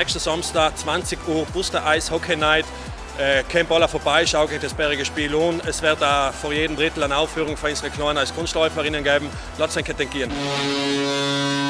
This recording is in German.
nächsten Samstag, 20 Uhr, Buster Eis Hockey Night. Kommt alle vorbei, schaut euch das bärige Spiel an. Es wird auch vor jedem Drittel eine Aufführung für unsere kleinen Kunstläuferinnen geben. Lasst euch denken.